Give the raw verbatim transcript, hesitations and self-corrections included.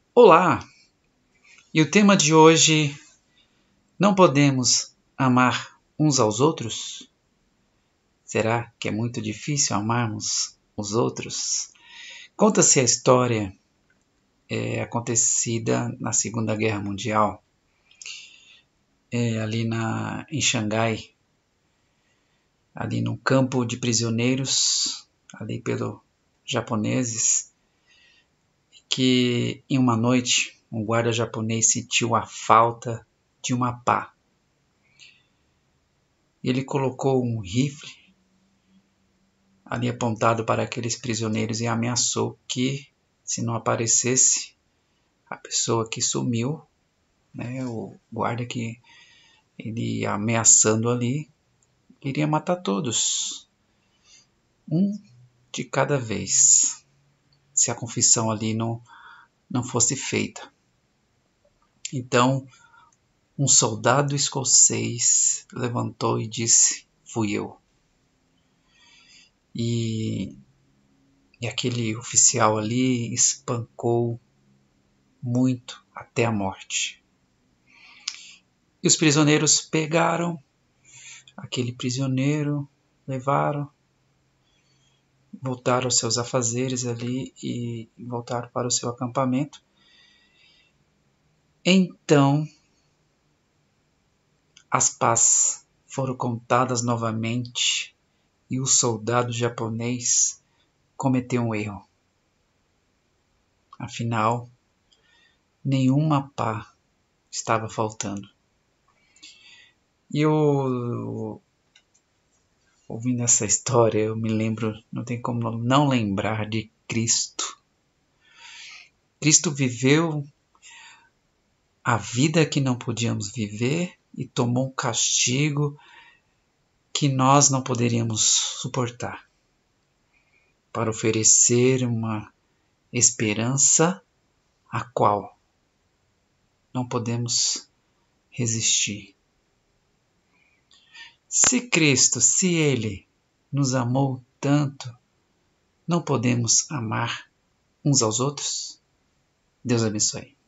Olá! E o tema de hoje, não podemos amar uns aos outros? Será que é muito difícil amarmos os outros? Conta-se a história é, acontecida na Segunda Guerra Mundial, é, ali na, em Xangai, ali no campo de prisioneiros, ali pelos japoneses, que em uma noite um guarda japonês sentiu a falta de uma pá. Ele colocou um rifle ali apontado para aqueles prisioneiros e ameaçou que, se não aparecesse a pessoa que sumiu, né, o guarda que ele ameaçando ali, iria matar todos, um de cada vez, se a confissão ali não, não fosse feita. Então, um soldado escocês levantou e disse: fui eu. E, e aquele oficial ali espancou muito até a morte. E os prisioneiros pegaram aquele prisioneiro, levaram, voltaram aos seus afazeres ali e voltaram para o seu acampamento. Então, as pás foram contadas novamente e o soldado japonês cometeu um erro. Afinal, nenhuma pá estava faltando. E eu, ouvindo essa história, eu me lembro, não tem como não lembrar de Cristo. Cristo viveu a vida que não podíamos viver e tomou um castigo que nós não poderíamos suportar, para oferecer uma esperança a qual não podemos resistir. Se Cristo, se Ele nos amou tanto, não podemos amar uns aos outros? Deus abençoe.